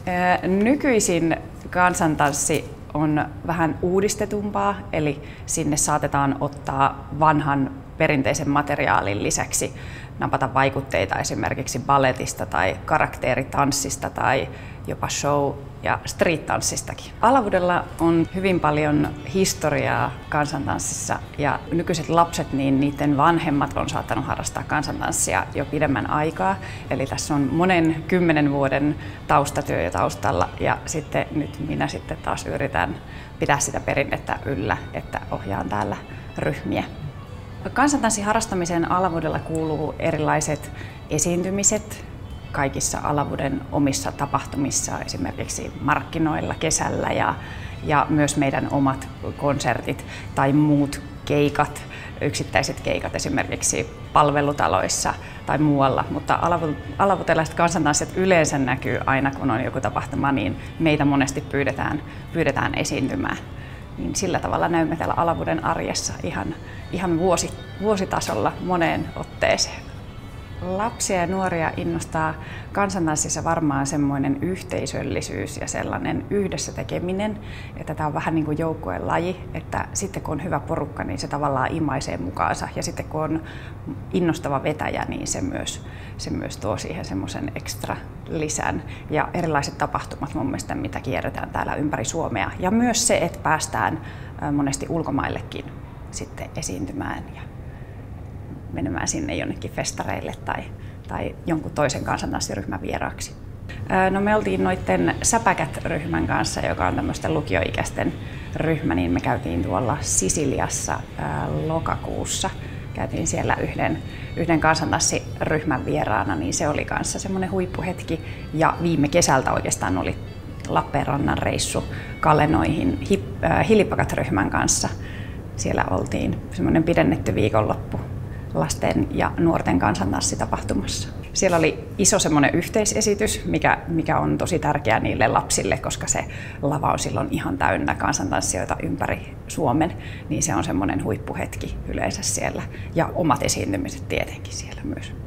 Nykyisin kansantanssi on vähän uudistetumpaa, eli sinne saatetaan ottaa vanhan perinteisen materiaalin lisäksi napata vaikutteita esimerkiksi balletista tai karakteritanssista tai jopa show- ja street-tanssistakin. Alavudella on hyvin paljon historiaa kansantanssissa ja nykyiset lapset, niin niiden vanhemmat on saattanut harrastaa kansantanssia jo pidemmän aikaa. Eli tässä on monen 10 vuoden taustatyö jo taustalla ja sitten nyt minä sitten taas yritän pitää sitä perinnettä yllä, että ohjaan täällä ryhmiä. Kansantanssin harrastamiseen Alavudella kuuluu erilaiset esiintymiset kaikissa Alavuden omissa tapahtumissa, esimerkiksi markkinoilla kesällä ja myös meidän omat konsertit tai muut keikat, yksittäiset keikat esimerkiksi palvelutaloissa tai muualla, mutta alavudelaiset kansantanssit yleensä näkyy aina, kun on joku tapahtuma, niin meitä monesti pyydetään esiintymään. Niin sillä tavalla näymme täällä Alavuden arjessa ihan vuositasolla moneen otteeseen. Lapsia ja nuoria innostaa kansantanssissa varmaan semmoinen yhteisöllisyys ja sellainen yhdessä tekeminen, että tämä on vähän niin kuin joukkueen laji, että sitten kun on hyvä porukka, niin se tavallaan imaisee mukaansa ja sitten kun on innostava vetäjä, niin se myös tuo siihen semmoisen ekstra lisän ja erilaiset tapahtumat mun mielestä, mitä kierretään täällä ympäri Suomea ja myös se, että päästään monesti ulkomaillekin sitten esiintymään ja menemään sinne jonnekin festareille tai jonkun toisen kansantanssiryhmän vieraaksi. No me oltiin noitten Säpäkät-ryhmän kanssa, joka on tämmöisten lukioikäisten ryhmä, niin me käytiin tuolla Sisiliassa lokakuussa. Käytiin siellä yhden kansantanssiryhmän vieraana, niin se oli kanssa semmoinen huippuhetki. Ja viime kesältä oikeastaan oli Lappeenrannan reissu Kalenoihin Hilipakat-ryhmän kanssa. Siellä oltiin semmoinen pidennetty viikonloppu lasten ja nuorten kansantanssitapahtumassa. Siellä oli iso semmoinen yhteisesitys, mikä on tosi tärkeä niille lapsille, koska se lava on silloin ihan täynnä kansantanssijoita ympäri Suomen, niin se on semmoinen huippuhetki yleensä siellä ja omat esiintymiset tietenkin siellä myös.